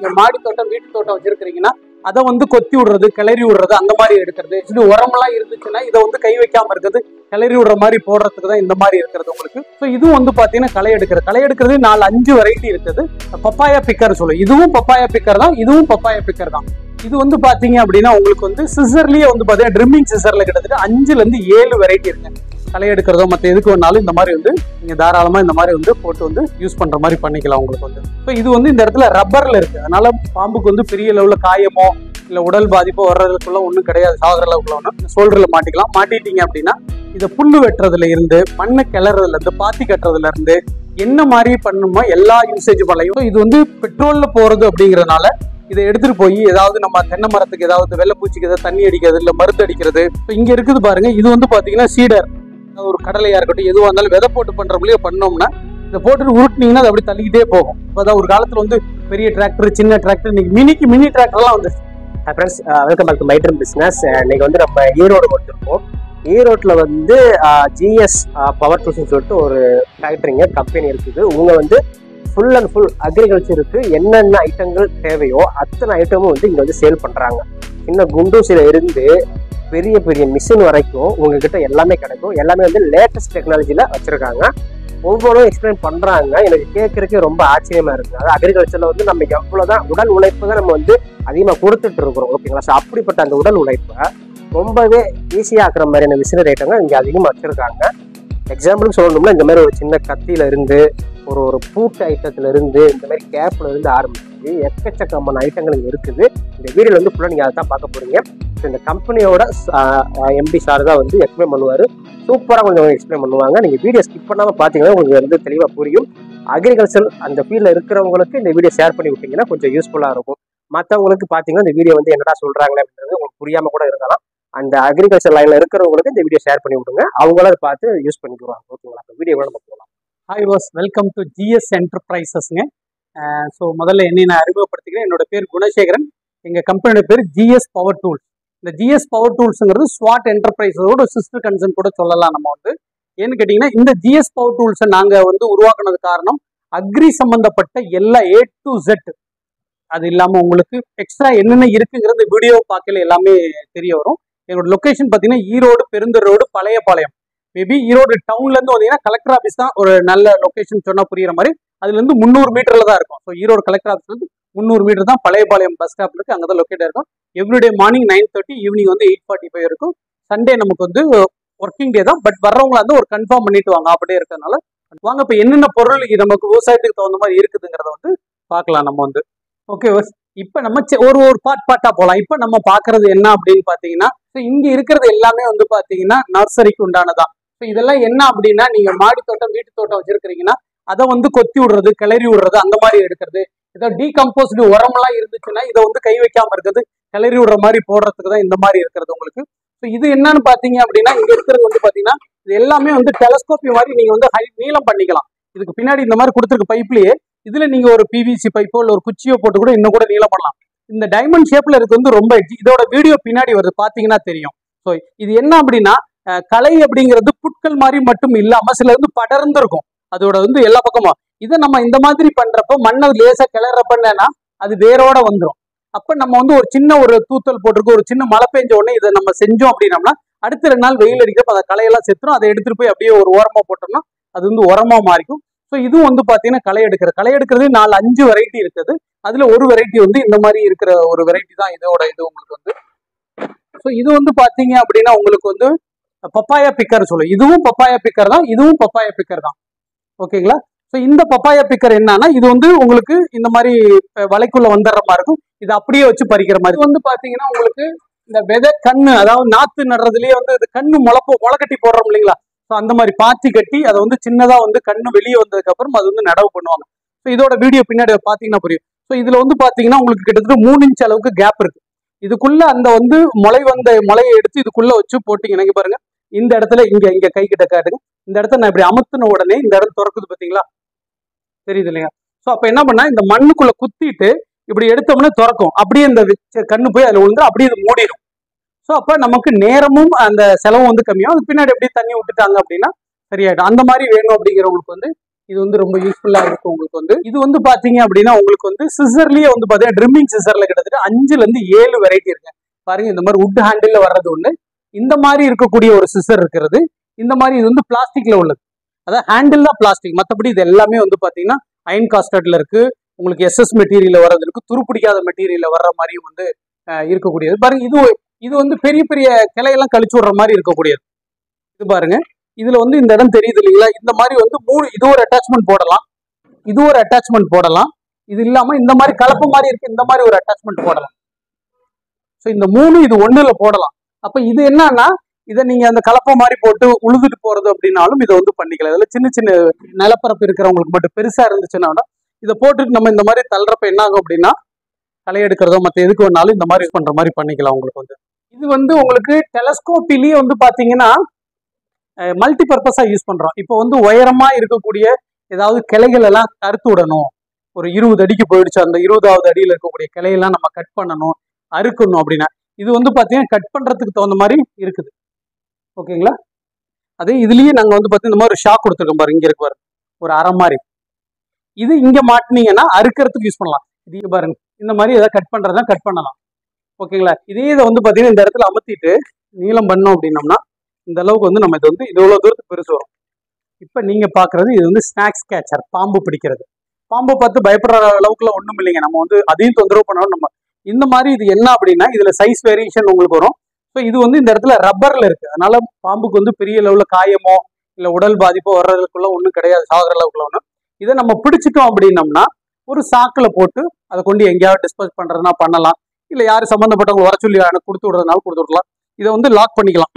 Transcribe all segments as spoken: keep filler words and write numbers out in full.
நீங்க மாடி தோட்டம் வீட்டு தோட்டம் வச்சிருக்கீங்கன்னா அதை வந்து கொத்தி விடுறது கிளறி விடுறது அந்த மாதிரி எடுக்கிறது. இது உரமெல்லாம் இருந்துச்சுன்னா இதை வந்து கை வைக்காம இருக்கிறது கிளறி விடுற மாதிரி போடுறதுக்கு தான் இந்த மாதிரி இருக்கிறது உங்களுக்கு. ஸோ இதுவும் வந்து பாத்தீங்கன்னா களை எடுக்கிறது. களை எடுக்கிறது நாலு அஞ்சு வெரைட்டி இருக்குது. பப்பாயா பிக்கர் சொல்லுவோம். இதுவும் பப்பாயா பிக்கர் தான், இதுவும் பப்பாயா பிக்கர் தான். இது வந்து பாத்தீங்க அப்படின்னா உங்களுக்கு வந்து சிசர்லயே வந்து பாத்தீங்கன்னா ட்ரிம்மிங் சிசர்ல கிட்டத்தட்ட அஞ்சுல இருந்து ஏழு வெரைட்டி இருக்கு. களை எடுக்கிறதோ மற்ற எதுக்கு வேணாலும் இந்த மாதிரி வந்து நீங்க தாராளமா இந்த மாதிரி வந்து போட்டு வந்து யூஸ் பண்ற மாதிரி பண்ணிக்கலாம் உங்களுக்கு வந்து. ஸோ இது வந்து இந்த இடத்துல ரப்பர்ல இருக்கு, அதனால பாம்புக்கு வந்து பெரிய லெவலில் காயமோ இல்ல உடல் பாதிப்போ வர்றதுக்குள்ள ஒன்றும் கிடையாது. சாகிற அளவுக்குள்ள ஒன்று சோல்டர்ல மாட்டிக்கலாம். மாட்டிட்டீங்க அப்படின்னா இதை புல்லு வெட்டுறதுல இருந்து மண்ணை கிளறதுல இருந்து பாத்தி கட்டுறதுல இருந்து என்ன மாதிரி பண்ணுமோ எல்லா யூசேஜ் பண்ணலையும். இது வந்து பெட்ரோல்ல போறது அப்படிங்கிறதுனால இதை எடுத்துட்டு போய் ஏதாவது நம்ம தென்னை மரத்துக்கு ஏதாவது வெள்ளைப்பூச்சிக்கு ஏதாவது தண்ணி அடிக்கிறது இல்லை மருந்து அடிக்கிறது. இங்க இருக்குது பாருங்க, இது வந்து பாத்தீங்கன்னா சீடர், ஒரு கடலையா இருக்கட்டும் எதுவாக இருந்தாலும் விதை போட்டு பண்ற முடியும் பண்ணோம்னா இதை போட்டுட்டு உருட்டினீங்கன்னா அது அப்படி தள்ளிக்கிட்டே போகும். அதான் ஒரு காலத்துல வந்து பெரிய டிராக்டர் சின்ன டிராக்டர், இன்னைக்கு மினிக்கு மினி டிராக்டர்லாம் வந்து. Friends welcome back to my dream business. இன்னைக்கு வந்து நம்ம ஈரோடு கொடுத்துருக்கோம். ஈரோட்டில் வந்து ஜிஎஸ் பவர் டூல்ஸ்னு சொல்லிட்டு ஒரு ஃபேக்டரிங்க கம்பெனி இருக்குது. இவங்க வந்து ஃபுல் அண்ட் ஃபுல் அக்ரிகல்ச்சருக்கு என்னென்ன ஐட்டங்கள் தேவையோ அத்தனை ஐட்டமும் வந்து இங்கே வந்து சேல் பண்ணுறாங்க. சின்ன குண்டூசியில் இருந்து பெரிய பெரிய மிஷின் வரைக்கும் உங்ககிட்ட எல்லாமே கிடைக்கும். எல்லாமே வந்து லேட்டஸ்ட் டெக்னாலஜியில் வச்சுருக்காங்க. ஒவ்வொன்றும் எக்ஸ்பிளைன் பண்ணுறாங்க. எனக்கு கேட்குறதுக்கே ரொம்ப ஆச்சரியமாக இருக்குது. அதாவது அக்ரிகல்ச்சரில் வந்து நம்ம எவ்வளோதான் உடல் உழைப்பு தான் நம்ம வந்து அதிகமாக கொடுத்துட்டு இருக்கிறோம், ஓகேங்களா? ஸோ அப்படிப்பட்ட அந்த உடல் உழைப்பை ரொம்பவே ஈஸியாக ஆக்குற மாதிரியான மிஷினரி ஐட்டங்கள் இங்கே அதிகமாக வச்சுருக்காங்க. எக்ஸாம்பிள் சொல்லணும்னா இந்த மாதிரி ஒரு சின்ன கத்தியில இருந்து ஒரு ஒரு பூட்டு ஐட்டத்துல இருந்து இந்த மாதிரி கேப்ல இருந்து ஆரம்பிச்சு எக்கச்சக்கமான ஐட்டங்கள் இங்கே இருக்குது. இந்த வீடியோல வந்து ஃபுல்லாக நீங்கள் அதை தான் பார்க்க போறீங்க. ஸோ இந்த கம்பெனியோட எம்டி சார் தான் வந்து எக்ஸ்பிளைன் பண்ணுவார். சூப்பராக கொஞ்சம் எக்ஸ்பிளைன் பண்ணுவாங்க. நீங்கள் வீடியோ ஸ்கிப் பண்ணாமல் பார்த்தீங்கன்னா உங்களுக்கு வந்து தெளிவாக புரியும். அக்ரிகல்ச்சர் அந்த ஃபீல்டில் இருக்கிறவங்களுக்கு இந்த வீடியோ ஷேர் பண்ணி விட்டீங்கன்னா கொஞ்சம் யூஸ்ஃபுல்லாக இருக்கும். மற்றவங்களுக்கு பார்த்தீங்கன்னா இந்த வீடியோ வந்து என்னடா சொல்கிறாங்களே அப்படின்றது உங்களுக்கு புரியாமல் கூட இருக்கலாம். அந்த அக்ரிகல்ச்சர் லைனில் இருக்கிறவங்களுக்கு இந்த வீடியோ ஷேர் பண்ணி விடுங்க, அவங்கள அதை பார்த்து யூஸ் பண்ணிக்குவாங்க, ஓகேங்களா? இப்போ வீடியோ நம்ம போகலாம். ஹாய் வாஸ், வெல்கம் டு ஜிஎஸ் என்டர்பிரைசஸ்ங்க. ஸோ முதல்ல என்னை நான் அறிமுகப்படுத்திக்கிறேன். என்னோட பேர் குணசேகரன். எங்கள் கம்பெனியோட பேர் ஜிஎஸ் பவர் டூல்ஸ். இந்த ஜிஎஸ் பவர் டூல்ஸுங்கிறது ஸ்வாட் என்டர்பிரைஸோட சிஸ்டர் கன்சர்ன் கூட சொல்லலாம் நம்ம வந்து. ஏன்னு கேட்டிங்கன்னா இந்த ஜிஎஸ் பவர் டூல்ஸை நாங்கள் வந்து உருவாக்குனது காரணம் அக்ரி சம்மந்தப்பட்ட எல்லா ஏ டு ஜெட், அது இல்லாமல் உங்களுக்கு எக்ஸ்ட்ரா என்னென்ன இருக்குங்கிறது வீடியோ பார்க்கல எல்லாமே தெரிய வரும். எங்களோட லொக்கேஷன் பார்த்தீங்கன்னா ஈரோடு பெருந்தர் ரோடு பழையபாளையம். மேபி ஈரோடு டவுன்லேருந்து வந்தீங்கன்னா கலெக்டர் ஆஃபீஸ் தான் ஒரு நல்ல லொக்கேஷன் சொன்னால் புரியுற மாதிரி. அதுலேருந்து முந்நூறு மீட்டரில் தான் இருக்கும். ஸோ ஈரோடு கலெக்டர் ஆஃபீஸ்லேருந்து முந்நூறு மீட்டர் தான் பழையபாளையம் பஸ் ஸ்டாப் இருக்குது, அங்கே தான் லொக்கேட்டாக இருக்கும். Everyday morning nine thirty evening வந்து எயிட் ஃபார்ட்டி ஃபைவ் இருக்கும். சண்டே நமக்கு வந்து ஒர்க்கிங் டே தான், பட் வர்றவங்களா வந்து ஒரு கன்ஃபார்ம் பண்ணிட்டு வாங்க அப்படியே இருக்கிறதுனால வாங்க. இப்போ என்னென்ன பொருள் நமக்கு விவசாயத்துக்கு தகுந்த மாதிரி இருக்குதுங்கிறத வந்து பார்க்கலாம் நம்ம வந்து. ஓகே, இப்போ நம்ம ஒரு ஒரு பார்ட் பார்ட்டா போகலாம். இப்போ நம்ம பார்க்கறது என்ன அப்படின்னு பார்த்தீங்கன்னா, ஸோ இங்கே இருக்கிறது எல்லாமே வந்து பார்த்தீங்கன்னா நர்சரிக்கு உண்டானதான். ஸோ இதெல்லாம் என்ன அப்படின்னா, நீங்கள் மாடி தோட்டம் வீட்டு தோட்டம் வச்சிருக்கிறீங்கன்னா அதை வந்து கொத்தி விடுறது கிளறி விடுறது அந்த மாதிரி எடுக்கிறது. ஏதோ டீகம்போஸ்டு உரமெல்லாம் இருந்துச்சுன்னா இதை வந்து கை வைக்காம இருக்கிறது கிளறி விடுற மாதிரி போடுறதுக்கு தான் இந்த மாதிரி இருக்கிறது உங்களுக்கு. ஸோ இது என்னன்னு பார்த்தீங்க அப்படின்னா, இங்கே இருக்கிறது வந்து பார்த்தீங்கன்னா இது எல்லாமே வந்து டெலஸ்கோப்பி மாதிரி நீங்கள் வந்து ஹை நீளம் பண்ணிக்கலாம். இதுக்கு பின்னாடி இந்த மாதிரி கொடுத்துருக்க பைப்லேயே இதுல நீங்க ஒரு பிவிசி பைப்போ இல்லை ஒரு குச்சியோ போட்டு கூட இன்னும் கூட நீளம் பண்ணலாம். இந்த டைமண்ட் ஷேப்ல இருக்கு வந்து ரொம்ப இதோட வீடியோ பின்னாடி வருது பாத்தீங்கன்னா தெரியும். ஸோ இது என்ன அப்படின்னா களை அப்படிங்கிறது புட்கள் மாதிரி மட்டும் இல்லாம சில வந்து படர்ந்து இருக்கும் அதோட வந்து எல்லா பக்கமும். இதை நம்ம இந்த மாதிரி பண்றப்போ மண்ணை லேசா கிளறப்பன்னா அது வேரோட வந்துடும். அப்ப நம்ம வந்து ஒரு சின்ன ஒரு தூத்தல் போட்டிருக்கோம், ஒரு சின்ன மழை பெஞ்ச உடனே இதை நம்ம செஞ்சோம் அப்படின்னம்னா அடுத்த ரெண்டு நாள் வெயில் அடிக்கிறப்ப அதை களையெல்லாம் செத்துரும். அதை எடுத்துட்டு போய் அப்படியே ஒரு ஓரமா போட்டோம்னா அது வந்து உரமா மாறிக்கும். ஸோ இதுவும் வந்து பார்த்தீங்கன்னா களை எடுக்கிற களை எடுக்கிறது நாலு அஞ்சு வெரைட்டி இருக்குது. அதுல ஒரு வெரைட்டி வந்து இந்த மாதிரி இருக்கிற ஒரு வெரைட்டி தான் இதோட இது உங்களுக்கு வந்து. ஸோ இது வந்து பார்த்தீங்க அப்படின்னா உங்களுக்கு வந்து பப்பாயா பிக்கர் சொல்லுவோம். இதுவும் பப்பாயா பிக்கர் தான், இதுவும் பப்பாயா பிக்கர் தான், ஓகேங்களா? ஸோ இந்த பப்பாயா பிக்கர் என்னன்னா இது வந்து உங்களுக்கு இந்த மாதிரி வலைக்குள்ள வந்துடுற மாதிரி இருக்கும். இது அப்படியே வச்சு பறிக்கிற மாதிரி வந்து பார்த்தீங்கன்னா உங்களுக்கு இந்த விதை கண்ணு, அதாவது நாத்து நடுறதுலயே வந்து இது கண்ணு முளைப்போ முளைக்கட்டி போடுறோம் இல்லைங்களா? ஸோ அந்த மாதிரி பாத்தி கட்டி அதை வந்து சின்னதாக வந்து கண்ணு வெளியே வந்ததுக்கு அப்புறம் அது வந்து நடவு பண்ணுவாங்க. ஸோ இதோட வீடியோ பின்னாடி பார்த்தீங்கன்னா புரியும். ஸோ இதுல வந்து பார்த்தீங்கன்னா உங்களுக்கு கிட்டத்தட்ட மூணு இன்ச் அளவுக்கு கேப் இருக்கு. இதுக்குள்ள அந்த வந்து முளை வந்த முளையை எடுத்து இதுக்குள்ள வச்சு போட்டீங்கன்னா இங்க பாருங்க, இந்த இடத்துல இங்க இங்க கை கிட்ட காட்டுங்க, இந்த இடத்த நான் இப்படி அமுத்தின உடனே இந்த இடம் திறக்குது பார்த்தீங்களா, தெரியுது இல்லையா? ஸோ அப்போ என்ன பண்ணா இந்த மண்ணுக்குள்ள குத்திட்டு இப்படி எடுத்தோம்னா திறக்கும். அப்படியே இந்த கண்ணு போய் அதில் விழுந்து அப்படியே இது மூடிடும். ஸோ அப்போ நமக்கு நேரமும் அந்த செலவும் வந்து கம்மியாகும். அது பின்னாடி எப்படி தண்ணி விட்டுட்டாங்க அப்படின்னா சரியாயிடும். அந்த மாதிரி வேணும் அப்படிங்கிறவங்களுக்கு வந்து இது வந்து ரொம்ப யூஸ்ஃபுல்லா இருக்கும் உங்களுக்கு வந்து. இது வந்து பாத்தீங்க அப்படின்னா உங்களுக்கு வந்து சிசர்லயே வந்து பாத்தீங்கன்னா ட்ரிம்மிங் சிசர்ல கிட்டத்தட்ட அஞ்சுல இருந்து ஏழு வெரைட்டி இருக்கு பாருங்க. இந்த மாதிரி வுட் ஹேண்டில் வர்றது ஒண்ணு, இந்த மாதிரி இருக்கக்கூடிய ஒரு சிசர் இருக்கிறது, இந்த மாதிரி இது வந்து பிளாஸ்டிக்ல உள்ளது. அதாவது ஹேண்டில் தான் பிளாஸ்டிக், மற்றபடி இது எல்லாமே வந்து பாத்தீங்கன்னா அயன் காஸ்டட்ல இருக்கு. உங்களுக்கு எஸ்எஸ் மெட்டீரியல் வர்றது இருக்கு, துருப்பிடிக்காத மெட்டீரியல் வர்ற மாதிரியும் வந்து இருக்கக்கூடியது பாருங்க. இது இது வந்து பெரிய பெரிய கிளையெல்லாம் கழிச்சு விடுற மாதிரி இருக்கக்கூடியது. இது பாருங்க, இதுல வந்து இந்த இடம் தெரியுது இல்லைங்களா, இந்த மாதிரி வந்து மூணு இது ஒரு அட்டாச்மெண்ட் போடலாம், இது ஒரு அட்டாச்மெண்ட் போடலாம், இது இல்லாம இந்த மாதிரி கலப்பு மாதிரி இருக்கு, இந்த மாதிரி ஒரு அட்டாச்மெண்ட் போடலாம். ஸோ இந்த மூணு இது ஒண்ணுல போடலாம். அப்ப இது என்னன்னா, இதை நீங்க அந்த கலப்பை மாதிரி போட்டு உழுதுட்டு போறது அப்படின்னாலும் இதை வந்து பண்ணிக்கலாம். இதுல சின்ன சின்ன நிலப்பரப்பு இருக்கிறவங்களுக்கு மட்டும், பெருசா இருந்துச்சுன்னா இதை போட்டுட்டு நம்ம இந்த மாதிரி தள்ளுறப்ப என்ன ஆகும் அப்படின்னா, களை எடுக்கிறதோ மற்ற எதுக்கு வேணாலும் இந்த மாதிரி யூஸ் பண்ற மாதிரி பண்ணிக்கலாம் உங்களுக்கு வந்து. இது வந்து உங்களுக்கு டெலஸ்கோப்பிலேயே வந்து பாத்தீங்கன்னா மல்டி பர்பஸா யூஸ் பண்றோம். இப்போ வந்து உயரமா இருக்கக்கூடிய ஏதாவது கிளைகள் எல்லாம் அறுத்து விடணும், ஒரு இருபது அடிக்கு போயிடுச்சு, அந்த இருபதாவது அடியில் இருக்கக்கூடிய கிளையெல்லாம் நம்ம கட் பண்ணணும், அறுக்கணும் அப்படின்னா இது வந்து பாத்தீங்கன்னா கட் பண்றதுக்கு தகுந்த மாதிரி இருக்குது. ஓகேங்களா? அதே இதுலயே நாங்க வந்து பாத்தீங்கன்னா இந்த மாதிரி ஒரு ஷாக் கொடுத்துருக்கோம் பாருங்க, இங்க இருக்கு பாருங்க ஒரு அரை மாதிரி, இது இங்க மாட்டினீங்கன்னா அறுக்கிறதுக்கு யூஸ் பண்ணலாம். இது பாருங்க, இந்த மாதிரி ஏதாவது கட் பண்றதா கட் பண்ணலாம். ஓகேங்களா? இதே இதை வந்து பாத்தீங்கன்னா இந்த இடத்துல அமர்த்திட்டு நீளம் பண்ணோம் அப்படின்னோம்னா இந்த அளவுக்கு வந்து நம்ம இது வந்து இது எவ்வளவு தூரத்துக்கு பெருசு வரும். இப்ப நீங்க பாக்குறது இது வந்து ஸ்நாக்ஸ் கேச்சர், பாம்பு பிடிக்கிறது. பாம்பு பார்த்து பயப்படுற அளவுக்குள்ள ஒண்ணும் இல்லைங்க, நம்ம வந்து அதையும் தொந்தரவு பண்ணாலும் நம்ம இந்த மாதிரி. இது என்ன அப்படின்னா இதுல சைஸ் வேரியேஷன் உங்களுக்கு வரும். ஸோ இது வந்து இந்த இடத்துல ரப்பர்ல இருக்கு, அதனால பாம்புக்கு வந்து பெரிய அளவுல காயமோ இல்ல உடல் பாதிப்போ வர்றதுக்குள்ள ஒன்றும் கிடையாது, சாகுற அளவுக்குள்ள ஒன்றும். இதை நம்ம பிடிச்சிட்டோம் அப்படின்னம்னா ஒரு சாக்குல போட்டு அதை கொண்டு எங்கேயாவது டிஸ்போஸ் பண்றதுனா பண்ணலாம், இல்ல யாரு சம்பந்தப்பட்டவங்க வர சொல்லி கொடுத்து விடுறதுனால கொடுத்து விடலாம். இதை வந்து லாக் பண்ணிக்கலாம்.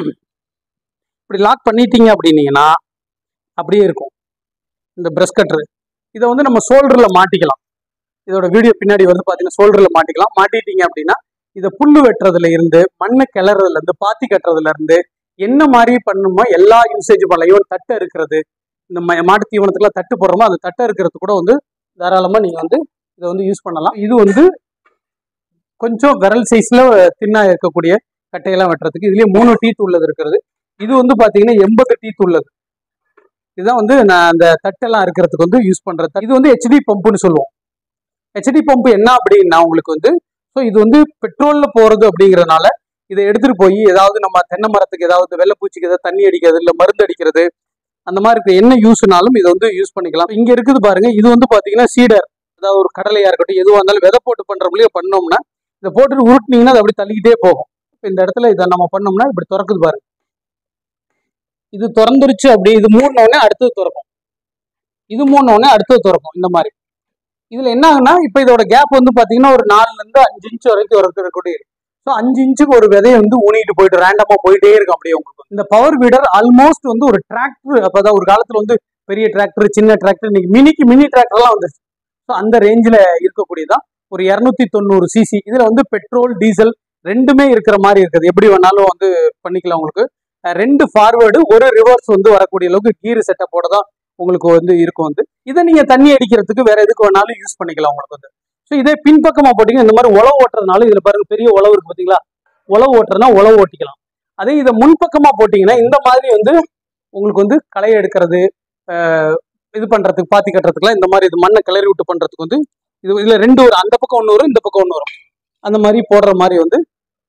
இப்படி லாக் பண்ணிட்டீங்க அப்படின்னீங்கன்னா அப்படியே இருக்கும் இந்த பிரஷ் கட்டர். இதை வந்து நம்ம ஷோல்டர்ல மாட்டிக்கலாம். இதோட வீடியோ பின்னாடி வந்து பாத்தீங்கன்னா ஷோல்டர்ல மாட்டிக்கலாம். மாட்டிட்டீங்க அப்படின்னா இதை புல்லு வெட்டுறதுல இருந்து, மண்ணு கிளறதுல இருந்து, பாத்தி கட்டுறதுல இருந்து என்ன மாதிரி பண்ணுமோ எல்லா யூசேஜ் பண்ணலாம். ஈவன் தட்டை இருக்கிறது, இந்த மாட்டு தீவனத்துக்குலாம் தட்டு போடுறோமோ அந்த தட்டை இருக்கிறது கூட வந்து தாராளமா நீங்க வந்து இதை வந்து யூஸ் பண்ணலாம். இது வந்து கொஞ்சம் விரல் சைஸ்ல தின்னா இருக்கக்கூடிய கட்டையெல்லாம் வெட்டுறதுக்கு. இதுலயே மூணு டீத் உள்ளது இருக்கிறது. இது வந்து பாத்தீங்கன்னா எண்பது டீத் உள்ளது. இதுதான் வந்து நான் அந்த தட்டெல்லாம் இருக்கிறதுக்கு வந்து யூஸ் பண்றது. இது வந்து ஹெச்டி பம்புன்னு சொல்லுவோம். ஹெச்டி பம்பு என்ன அப்படின்னா உங்களுக்கு வந்து, ஸோ இது வந்து பெட்ரோல்ல போறது அப்படிங்கிறதுனால இதை எடுத்துட்டு போய் ஏதாவது நம்ம தென்னை மரத்துக்கு ஏதாவது வெள்ளைப்பூச்சிக்கு ஏதாவது தண்ணி அடிக்கிறது இல்லை மருந்து அடிக்கிறது அந்த மாதிரி இருக்க என்ன யூஸ்னாலும் இதை வந்து யூஸ் பண்ணிக்கலாம். இங்க இருக்குது பாருங்க, இது வந்து பாத்தீங்கன்னா சீடர், அதாவது ஒரு கடலையா இருக்கட்டும் எதுவாக இருந்தாலும் விதை போட்டு பண்றவங்களையே பண்ணோம்னா இதை போட்டுட்டு உருட்டினீங்கன்னா அது அப்படி தள்ளிக்கிட்டே போகும். இந்த இடத்துல இதை நம்ம பண்ணோம்னா இப்படி திறக்குது பாருங்க, இது திறந்துருச்சு. அப்படி இது மூணுனோடனே அடுத்தது திறக்கும், இது மூணுனோடனே அடுத்தது திறக்கும். இந்த மாதிரி இதுல என்ன ஆகுனா, இப்ப இதோட கேப் வந்து பாத்தீங்கன்னா ஒரு நாலுல இருந்து அஞ்சு இன்ச்சு வரைக்கும் இருக்கக்கூடிய இருக்கு. ஸோ அஞ்சு இன்ச்சுக்கு ஒரு விதையை வந்து ஊனிட்டு போயிட்டு ரேண்டமா போயிட்டே இருக்கும் அப்படியே உங்களுக்கு. இந்த பவர் வீடர் ஆல்மோஸ்ட் வந்து ஒரு டிராக்டர், அப்பதான் ஒரு காலத்துல வந்து பெரிய டிராக்டர், சின்ன டிராக்டர், இன்னைக்கு மினிக்கு மினி டிராக்டர்லாம் வந்துருச்சு. ஸோ அந்த ரேஞ்சில் இருக்கக்கூடியதான் ஒரு இரநூத்தி தொண்ணூறு சிசி. இதுல வந்து பெட்ரோல் டீசல் ரெண்டுமே இருக்கிற மாதிரி இருக்குது. எப்படி வேணாலும் வந்து பண்ணிக்கலாம். உங்களுக்கு ரெண்டு ஃபார்வேர்டு ஒரு ரிவர்ஸ் வந்து வரக்கூடிய அளவுக்கு கீர் செட்டப்போட தான் உங்களுக்கு வந்து இருக்கும். வந்து இதை நீங்க தண்ணி அடிக்கிறதுக்கு வேற எதுக்கு வேணாலும் யூஸ் பண்ணிக்கலாம் உங்களுக்கு வந்து. ஸோ இதே பின்பக்கமா போட்டீங்கன்னா இந்த மாதிரி உழவு ஓட்டுறதுனால இதுல பாருங்க பெரிய உழவு இருக்கு பாத்தீங்களா, உழவு ஓட்டுறதுனா உழவு ஓட்டிக்கலாம். அதே இதை முன்பக்கமா போட்டீங்கன்னா இந்த மாதிரி வந்து உங்களுக்கு வந்து களை எடுக்கிறது, இது பண்றதுக்கு, பாத்தி கட்டுறதுக்குலாம் இந்த மாதிரி இது மண்ணை கிளறி விட்டு பண்றதுக்கு வந்து இது இதுல ரெண்டு வரும், அந்த பக்கம் ஒன்று வரும், இந்த பக்கம் ஒன்று வரும். அந்த மாதிரி போடுற மாதிரி வந்து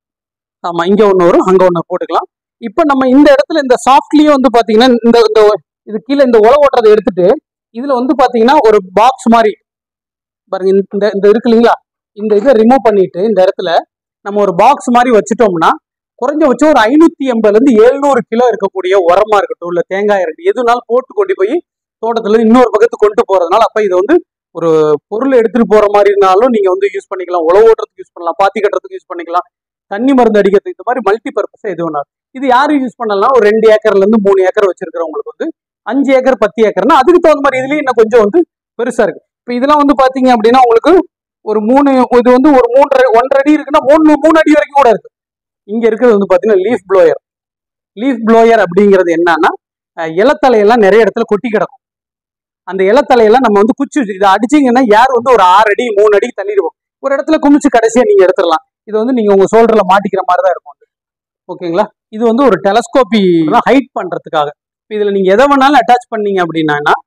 ஆமா இங்க ஒன்று வரும், அங்க ஒன்று போட்டுக்கலாம். இப்ப நம்ம இந்த இடத்துல இந்த சாஃப்ட்லயே வந்து பாத்தீங்கன்னா இந்த இது கீழே இந்த உழவு ஓட்டுறதை எடுத்துட்டு இதுல வந்து பாத்தீங்கன்னா ஒரு பாக்ஸ் மாதிரி பாருங்க, இந்த இந்த இருக்கு இல்லைங்களா, இந்த இதை ரிமூவ் பண்ணிட்டு இந்த இடத்துல நம்ம ஒரு பாக்ஸ் மாதிரி வச்சுட்டோம்னா குறைஞ்சபட்சம் ஒரு ஐநூத்தி எண்பதுல இருந்து எழுநூறு கிலோ இருக்கக்கூடிய உரமா இருக்கட்டும் இல்ல தேங்காய் இருக்கட்டும் எதுனாலும் போட்டு கொண்டு போய் தோட்டத்துல இருந்து இன்னொரு பக்கத்துக்கு கொண்டு போறதுனால அப்ப இது வந்து ஒரு பொருள் எடுத்துட்டு போற மாதிரி இருந்தாலும் நீங்க வந்து யூஸ் பண்ணிக்கலாம், உழவு ஓட்டுறதுக்கு யூஸ் பண்ணலாம், பாத்தி கட்டுறதுக்கு யூஸ் பண்ணிக்கலாம், தண்ணி மருந்து அடிக்கிறதுக்கு, இந்த மாதிரி மல்டி பர்பஸ் எது வேணாலும். இது யாரு யூஸ் பண்ணலாம், ஒரு ரெண்டு ஏக்கர்ல இருந்து மூணு ஏக்கர் வச்சிருக்கிறவங்களுக்கு வந்து அஞ்சு ஏக்கர் பத்து ஏக்கர்னா அதுக்கு தகுந்த மாதிரி இதுலயும் இன்னும் கொஞ்சம் வந்து பெருசா இருக்கு. இப்ப இதெல்லாம் வந்து பாத்தீங்க அப்படின்னா உங்களுக்கு ஒரு மூணு இது வந்து ஒரு மூன்றரை ஒன்றரை அடி இருக்குன்னா மூணு மூணு அடி வரைக்கும் கூட இருக்கு. இங்க இருக்கிறது வந்து பாத்தீங்கன்னா லீஃப் ப்ளோயர். லீஃப் ப்ளோயர் அப்படிங்கிறது என்னன்னா, இலத்தலையெல்லாம் நிறைய இடத்துல கொட்டி கிடக்கும். அந்த இலத்தலையெல்லாம் நம்ம வந்து குச்சி இதை அடிச்சிங்கன்னா யார் வந்து ஒரு ஆறு அடி மூணு அடி தள்ளிடுவோம், ஒரு இடத்துல குமிச்சு கடைசியா நீங்க எடுத்துடலாம். இது வந்து நீங்க உங்க ஷோல்டர்ல மாட்டிக்கிற மாதிரி தான் இருக்கும். ஓகேங்களா? இது வந்து ஒரு டெலஸ்கோப்பி ஹைட் பண்றதுக்காக. இதுல நீங்க எதை வேணாலும் அட்டாச் பண்ணீங்க அப்படின்னா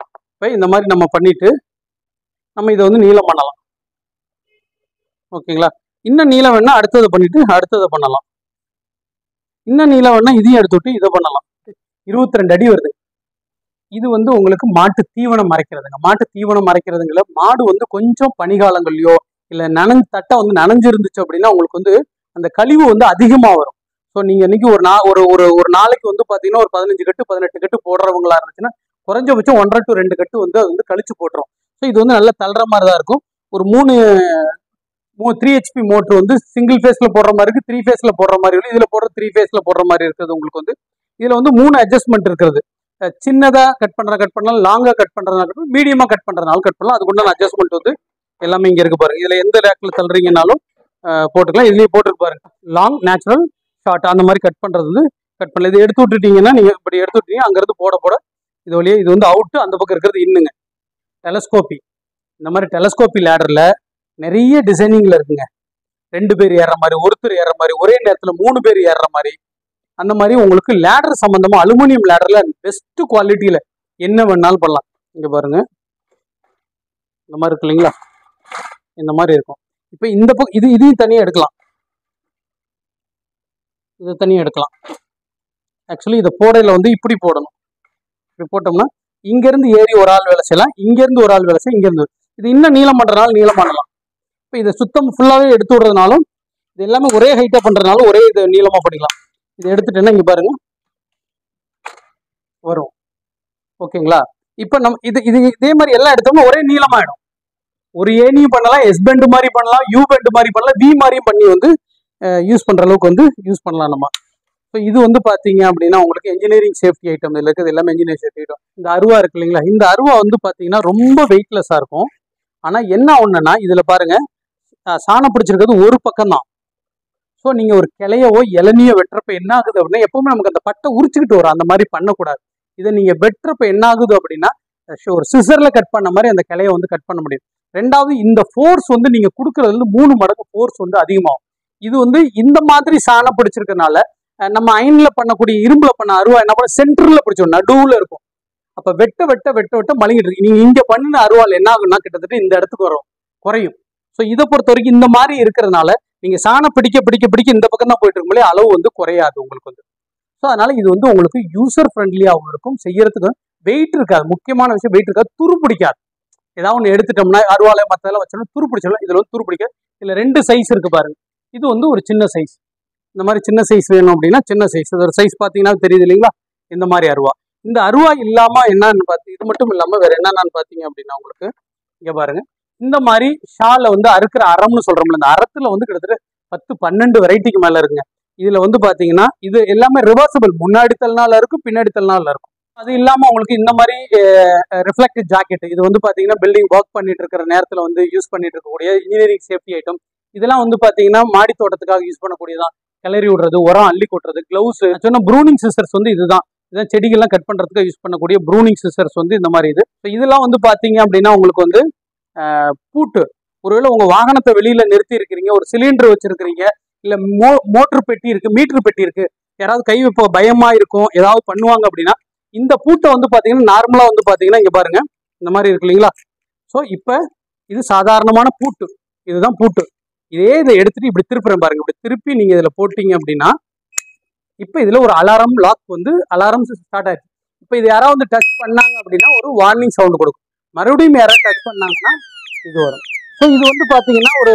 இப்போ இந்த மாதிரி நம்ம பண்ணிட்டு நம்ம இதை வந்து நீளம் பண்ணலாம். ஓகேங்களா? இன்னும் நீளம் வேணா அடுத்ததை பண்ணிட்டு அடுத்ததை பண்ணலாம். இன்னும் நீளம் வேணா இதையும் எடுத்துவிட்டு இதை பண்ணலாம். இருபத்தி ரெண்டு அடி வருது. இது வந்து உங்களுக்கு மாட்டு தீவனம் மறைக்கிறதுங்க. மாட்டு தீவனம் மறைக்கிறதுங்கள மாடு வந்து கொஞ்சம் பனிகாலங்கள்லையோ இல்லை நனஞ்சு தட்டை வந்து நனைஞ்சு இருந்துச்சு அப்படின்னா உங்களுக்கு வந்து அந்த கழிவு வந்து அதிகமாக வரும். ஸோ நீங்கள் இன்னைக்கு ஒரு நா ஒரு ஒரு ஒரு நாளைக்கு வந்து பார்த்தீங்கன்னா ஒரு பதினஞ்சு கட்டு பதினெட்டு கட்டு போடுறவங்களா இருந்துச்சுன்னா குறைஞ்சபட்சம் ஒன்றரை டு ரெண்டு கட்டு வந்து அது வந்து கழிச்சு போட்டுரும். ஸோ இது வந்து நல்லா தள்ளுற மாதிரி தான் இருக்கும். ஒரு மூணு மூ த்ரீ ஹெச்பி மோட்ரு வந்து சிங்கிள் ஃபேஸில் போடுற மாதிரி இருக்குது, த்ரீ ஃபேஸில் போடுற மாதிரி இருக்குது. இதில் போடுற த்ரீ ஃபேஸில் போடுற மாதிரி இருக்குது. உங்களுக்கு வந்து இதில் வந்து மூணு அட்ஜஸ்ட்மெண்ட் இருக்கிறது. சின்னதாக கட் பண்ணுற கட் பண்ணலாம், லாங்காக கட் பண்ணுறதுனால கட் பண்ணலாம், மீடியமாக கட் பண்ணுறதுனால கட் பண்ணலாம். அதுக்குண்டான அட்ஜஸ்ட்மெண்ட் வந்து எல்லாமே இங்கே இருக்கு பாருங்க. இதில் எந்த ரேக்கில் தள்ளுறீங்கனாலும் போட்டுக்கலாம். இதுலேயே போட்டுருக்கு பாருங்க. லாங், நேச்சுரல், ஷார்ட் அந்த மாதிரி கட் பண்ணுறது வந்து கட் பண்ணல. இது எடுத்து விட்டுட்டீங்கன்னா நீங்கள் இப்படி எடுத்து விட்டீங்க அங்கேருந்து போட போட இது வழியே இது வந்து அவுட்டு, அந்த பக்கம் இருக்கிறது இன்னுங்க. டெலஸ்கோப்பி, இந்த மாதிரி டெலஸ்கோப்பி லேடரில் நிறைய டிசைனிங்கில் இருக்குங்க. ரெண்டு பேர் ஏறுற மாதிரி, ஒருத்தர் ஏறுற மாதிரி, ஒரே நேரத்தில் மூணு பேர் ஏறுற மாதிரி, அந்த மாதிரி உங்களுக்கு லேடர் சம்பந்தமா அலுமினியம் லேடர்ல பெஸ்ட் குவாலிட்டியில என்ன வேணாலும் பண்ணலாம். இங்க பாருங்க, இந்த மாதிரி இருக்கு இல்லைங்களா? இந்த மாதிரி இருக்கும். இப்போ இந்த பக்கம் இது இதையும் தனியாக எடுக்கலாம், இதை தனியாக எடுக்கலாம். ஆக்சுவலி இதை போடையில வந்து இப்படி போடணும். இப்படி போட்டோம்னா இங்கேருந்து ஏறி ஒரு ஆள் வேலை செய்யலாம், இங்கேருந்து ஒரு ஆள் வேலை செய்யலாம், இங்கேருந்து இது இன்னும் நீளம் பண்ணுறதுனால நீளம் பண்ணலாம். இப்போ இதை சுத்தம் ஃபுல்லாகவே எடுத்து விடுறதுனாலும் இது எல்லாமே ஒரே ஹைட்டாக பண்ணுறதுனால ஒரே இது நீளமாக பண்ணிக்கலாம். இதை எடுத்துட்டேன்னா இங்கே பாருங்க வரும். ஓகேங்களா? இப்போ நம்ம இது இது இதே மாதிரி எல்லாம் எடுத்தோம்னா ஒரே நீளமாயிடும். ஒரு ஏனியும் பண்ணலாம், எஸ் பெண்டு மாதிரி பண்ணலாம், யூ பெண்டு மாதிரி பண்ணலாம், வி மாதிரியும் பண்ணி வந்து யூஸ் பண்ணுற அளவுக்கு வந்து யூஸ் பண்ணலாம் நம்ம. ஸோ இது வந்து பார்த்தீங்க அப்படின்னா உங்களுக்கு இன்ஜினியரிங் சேஃப்டி ஐட்டம் இதில் இருக்குது. எல்லாமே இன்ஜினியரிங் சேஃப்டி ஐட்டம். இந்த அருவா இருக்கு இல்லைங்களா? இந்த அருவா வந்து பார்த்தீங்கன்னா ரொம்ப வெயிட்லெஸ்ஸாக இருக்கும். ஆனால் என்ன ஒன்றுன்னா இதில் பாருங்க, சாணம் பிடிச்சிருக்கிறது ஒரு பக்கம் தான். ஸோ நீங்கள் ஒரு கிளையவோ இளநியோ வெட்டுறப்ப என்ன ஆகுது அப்படின்னா எப்பவுமே நமக்கு அந்த பட்டை உரிச்சுக்கிட்டு வரும். அந்த மாதிரி பண்ணக்கூடாது. இதை நீங்கள் வெட்டுறப்ப என்ன ஆகுது அப்படின்னா ஒரு சிசரில் கட் பண்ண மாதிரி அந்த கிளையை வந்து கட் பண்ண முடியும். ரெண்டாவது, இந்த ஃபோர்ஸ் வந்து நீங்கள் கொடுக்கறதுல இருந்து மூணு மடங்கு ஃபோர்ஸ் வந்து அதிகமாகும். இது வந்து இந்த மாதிரி சாணம் பிடிச்சிருக்கனால நம்ம அயனில் பண்ணக்கூடிய இரும்புல பண்ண அருவா என்ன பண்ண சென்டரில் பிடிச்சோம், நடுவில் இருக்கும். அப்போ வெட்ட வெட்ட வெட்ட வெட்ட மழுங்கிட்டு இருக்கு. நீங்கள் இங்கே பண்ணின அருவால் என்ன ஆகுன்னா கிட்டத்தட்ட இந்த இடத்துக்கு வரும், குறையும். ஸோ இதை பொறுத்த வரைக்கும் இந்த மாதிரி இருக்கிறதுனால நீங்க சாணம் பிடிக்க பிடிக்க பிடிக்க இந்த பக்கம் தான் போயிட்டு இருக்கும்போது அளவு வந்து குறையாது உங்களுக்கு வந்து. ஸோ அதனால இது வந்து உங்களுக்கு யூசர் ஃப்ரெண்ட்லியாகவும் இருக்கும், செய்யறதுக்கு வெயிட் இருக்காது. முக்கியமான விஷயம் வெயிட் இருக்காது, துரு பிடிக்காது. ஏதாவது ஒன்று எடுத்துட்டோம்னா அருவாலை மற்றதெல்லாம் வச்சோம்னா துரு பிடிச்சிடலாம். இதில் வந்து துரு பிடிக்காது. இதில் ரெண்டு சைஸ் இருக்கு பாருங்க. இது வந்து ஒரு சின்ன சைஸ். இந்த மாதிரி சின்ன சைஸ் வேணும் அப்படின்னா சின்ன சைஸ். இது ஒரு சைஸ் பார்த்தீங்கன்னா தெரியுது இல்லைங்களா? இந்த மாதிரி அருவா. இந்த அருவா இல்லாமல் என்னன்னு பார்த்து இது மட்டும் இல்லாமல் வேற என்னென்னு பார்த்தீங்க அப்படின்னா உங்களுக்கு இங்கே பாருங்க, இந்த மாதிரி ஷாலை வந்து அறுக்கிற அறம்னு சொல்றோம்ல, இந்த அறத்துல வந்து கிட்டத்தட்ட பத்து பன்னெண்டு வெரைட்டிக்கு மேல இருக்குங்க. இதுல வந்து பாத்தீங்கன்னா இது எல்லாமே ரிவர்சபிள், முன்னாடி தள்ளினால இருக்கும், பின்னாடி தள்ளினால இருக்கும். அது இல்லாம உங்களுக்கு இந்த மாதிரி ரிஃப்ளெக்டிவ் ஜாக்கெட், இது வந்து பாத்தீங்கன்னா பில்டிங் ஒர்க் பண்ணிட்டு இருக்கிற நேரத்துல வந்து யூஸ் பண்ணிட்டு இருக்கக்கூடிய இன்ஜினியரிங் சேஃப்டி ஐட்டம். இதெல்லாம் வந்து பாத்தீங்கன்னா மாடி தோட்டத்துக்காக யூஸ் பண்ணக்கூடியதான். கிளறி விடுறது, உரம் அள்ளி கொட்டுறது, கிளவுஸ் சொன்னா ப்ரூனிங் சிசர்ஸ் வந்து இதுதான். இதான் செடிகள்லாம் கட் பண்றதுக்கு யூஸ் பண்ணக்கூடிய ப்ரூனிங் சிசர்ஸ் வந்து இந்த மாதிரி இது. இதெல்லாம் வந்து பாத்தீங்க அப்படின்னா உங்களுக்கு வந்து பூட்டு, ஒருவேளை உங்க வாகனத்தை வெளியில நிறுத்தி இருக்கிறீங்க, ஒரு சிலிண்டர் வச்சிருக்கிறீங்க, இல்ல மோ மோட்டர் பெட்டி இருக்கு, மீட்டர் பெட்டி இருக்கு, யாராவது கை வைப்ப பயமா இருக்கும், ஏதாவது பண்ணுவாங்க அப்படின்னா இந்த பூட்டை வந்து பாத்தீங்கன்னா நார்மலா வந்து பாத்தீங்கன்னா இங்க பாருங்க இந்த மாதிரி இருக்கு இல்லைங்களா? ஸோ இப்ப இது சாதாரணமான பூட்டு, இதுதான் பூட்டு. இதே இதை எடுத்துட்டு இப்படி திருப்புறேன் பாருங்க. இப்படி திருப்பி நீங்க இதுல போட்டீங்க அப்படின்னா இப்ப இதுல ஒரு அலாரம் லாக் வந்து அலாரம் ஸ்டார்ட் ஆயிடுச்சு. இப்ப இது யாராவது வந்து டச் பண்ணாங்க அப்படின்னா ஒரு வார்னிங் சவுண்ட் கொடுக்கும். மறுபடியும் யாராவது டச் பண்ணாங்கன்னா இது வரும். ஸோ இது வந்து பாத்தீங்கன்னா ஒரு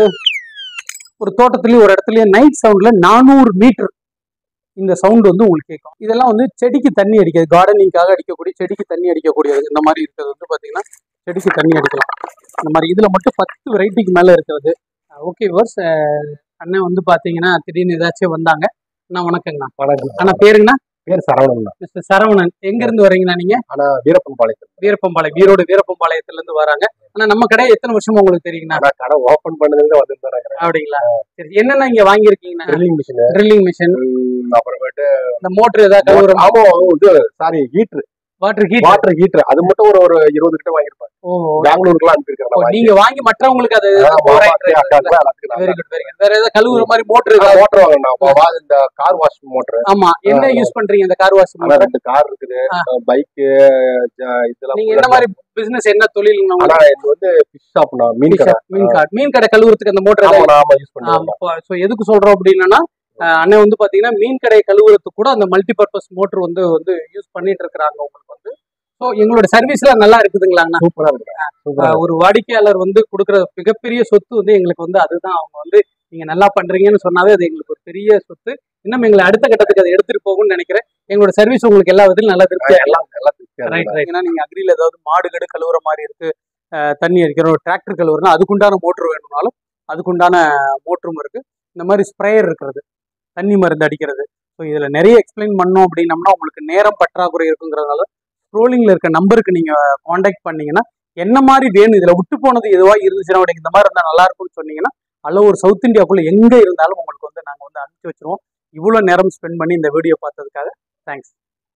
ஒரு தோட்டத்திலயும் ஒரு இடத்துலயும் நைட் சவுண்ட்ல நானூறு மீட்டர் இந்த சவுண்ட் வந்து உங்களுக்கு கேட்கும். இதெல்லாம் வந்து செடிக்கு தண்ணி அடிக்காது, கார்டனிங்காக அடிக்கக்கூடிய, செடிக்கு தண்ணி அடிக்கக்கூடியது. இந்த மாதிரி இருக்கிறது வந்து பாத்தீங்கன்னா செடிக்கு தண்ணி அடிக்கலாம். இந்த மாதிரி இதுல மட்டும் பத்து வெரைட்டிக்கு மேல இருக்கிறது. ஓகே வர்ஸ், அண்ணன் வந்து பாத்தீங்கன்னா திடீர்னு ஏதாச்சும் வந்தாங்க. அண்ணா வணக்கங்கண்ணா. வணக்கம். அண்ணா பேருங்கண்ணா? பேர் சரவணன். மிஸ்டர் சரவணன், எங்க இருந்து வரீங்கண்ணா நீங்க? ஆனா வீரப்பம்பாளையம். வீரப்பம்பாளையம், ஈரோடு வீரப்பம்பாளையத்துல இருந்து வராங்க. ஆனா நம்ம கடை எத்தனை வருஷமா உங்களுக்கு தெரியுங்கண்ணா? கடை ஓபன் பண்ணதுல வந்து அப்படிங்களா? சரி, என்னென்ன இங்க வாங்கியிருக்கீங்கண்ணா? Drilling machine. ட்ரில்லிங் மிஷின், அப்புறமேட்டு இந்த மோட்டர் ஏதாவது sorry heater water heat water heater அது மட்டும் ஒரு ஒரு இருபது கிட்ட வாங்கிருப்பாங்க. ஓ பெங்களூருக்குலாம் அனுப்பியிருக்காங்க. நீங்க வாங்கி மற்றவங்களுக்கு அது வெரி குட் வெரி குட். வேற ஏதாவது கழுவுற மாதிரி மோட்டர் மோட்டர் வாங்கணும். இந்த கார் வாஷ் மோட்டர். ஆமா, என்ன யூஸ் பண்றீங்க இந்த கார் வாஷ் மோட்டர்? ரெண்டு கார் இருக்குது, பைக், இதெல்லாம். நீங்க என்ன மாதிரி பிசினஸ், என்ன தொழில்? இது வந்து ஃபிஷ் ஷாப், மீன் கடை. மீன் கடை மீன் கடை கழுவுறதுக்கு அந்த மோட்டர் யூஸ் பண்ணுவோம். சோ எதுக்கு சொல்றோம் அப்படின்னா, அண்ணன் வந்து பாத்தீங்கன்னா மீன் கடை கழுவுறதுக்கு கூட அந்த மல்டி பர்பஸ் மோட்டர் வந்து வந்து யூஸ் பண்ணிட்டு இருக்கிறாங்க உங்களுக்கு வந்து. ஸோ எங்களோட சர்வீஸ்லாம் நல்லா இருக்குதுங்களாங்கண்ணா? சூப்பரா இருக்கு. ஒரு வாடிக்கையாளர் வந்து கொடுக்குற மிகப்பெரிய சொத்து வந்து எங்களுக்கு வந்து அதுதான். அவங்க வந்து நீங்க நல்லா பண்றீங்கன்னு சொன்னாவே அது எங்களுக்கு ஒரு பெரிய சொத்து. இன்னும் எங்களை அடுத்த கட்டத்துக்கு அதை எடுத்துட்டு போகும்னு நினைக்கிறேன். எங்களோட சர்வீஸ் உங்களுக்கு எல்லா விதத்திலும் நல்லா திருப்தியா ரைட் ரைட். ஏன்னா நீங்க அக்ரில ஏதாவது மாடு கடு கழுவுற மாதிரி இருக்கு, தண்ணி அடிக்கிற ஒரு டிராக்டர் கழுவுறதுனா அதுக்குண்டான மோட்டர் வேணும்னாலும் அதுக்குண்டான மோட்டரும் இருக்கு. இந்த மாதிரி ஸ்ப்ரேயர் இருக்கிறது, தண்ணி மருந்து அடிக்கிறது. ஸோ இதில் நிறைய எக்ஸ்பிளைன் பண்ணோம் அப்படின்னம்னா உங்களுக்கு நேரம் பற்றாக்குறை இருக்குங்கிறதுனால ஸ்க்ரோலிங்கில் இருக்க நம்பருக்கு நீங்கள் காண்டாக்ட் பண்ணீங்கன்னா என்ன மாதிரி வேணும், இதில் விட்டு போனது எதுவாக இருந்துச்சுன்னா உங்களுக்கு இந்த மாதிரி இருந்தால் நல்லா இருக்கும்னு சொன்னீங்கன்னா அல்ல ஒரு சவுத் இந்தியாவுக்குள்ளே எங்கே இருந்தாலும் உங்களுக்கு வந்து நாங்கள் வந்து அனுப்பிச்சி வச்சிருவோம். இவ்வளோ நேரம் ஸ்பெண்ட் பண்ணி இந்த வீடியோ பார்த்ததுக்காக தேங்க்ஸ்.